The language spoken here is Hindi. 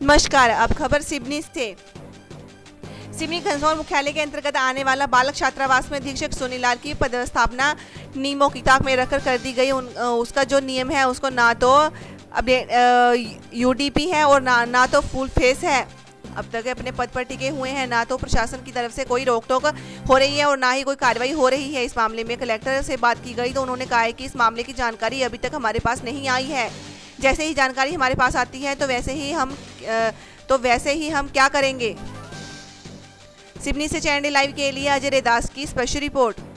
नमस्कार। अब खबर सिवनी से। सिवनी घनसौर मुख्यालय के अंतर्गत आने वाला बालक छात्रावास में अधीक्षक सुनीलाल की पदस्थापना नियमों की ताक में रखकर कर दी गई। उसका जो नियम है उसको ना तो अपडेट यूडीपी है और ना तो फुल फेस है। अब तक अपने पद पर टिके हुए हैं। ना तो प्रशासन की तरफ से कोई रोक टोक हो रही है और ना ही कोई कार्रवाई हो रही है। इस मामले में कलेक्टर से बात की गई तो उन्होंने कहा है कि इस मामले की जानकारी अभी तक हमारे पास नहीं आई है। जैसे ही जानकारी हमारे पास आती है तो वैसे ही हम क्या करेंगे। सिवनी से चैनल लाइव के लिए अजय दास की स्पेशल रिपोर्ट।